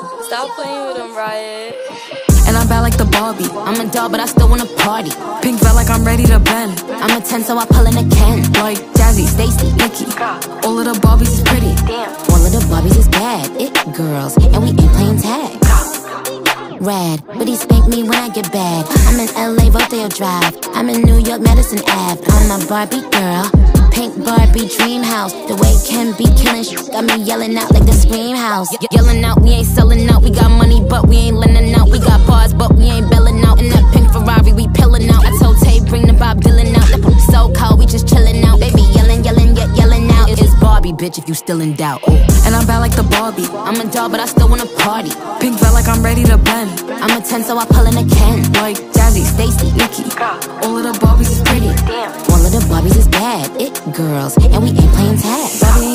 Stop playing with him, Riot. And I'm bad like the Barbie. I'm a doll, but I still wanna party. Pink felt like I'm ready to bend. I'm a 10, so I pull in a Ken. Like Jazzy, Stacy, Nikki. All of the Barbies is pretty. All of the Barbies is bad. It girls, and we ain't playing tag. Rad, but he spank me when I get bad. I'm in LA, Rodeo Drive. I'm in New York, Madison Ave. I'm a Barbie girl. Pink Barbie dream house. The way Ken be killing got me yelling out like the Scream House. Yelling out, we ain't selling out. We got money, but we ain't lending out. We got bars, but we ain't belling out. In that pink Ferrari, we pillin' out. I told Tay, bring the Bob Dylan out. That poop so cold, we just chillin' out. Baby yelling, yelling, yet yelling out. It's Barbie, bitch, if you still in doubt. And I'm bad like the Barbie. I'm a doll, but I still wanna party. Pink felt like I'm ready to bend. I'm a 10, so I pull in a Ken. Like Jazzy, Stacy, Nikki. All of the Barbies is pretty. All of the Barbies is bad. It girls, and we ain't playing tag.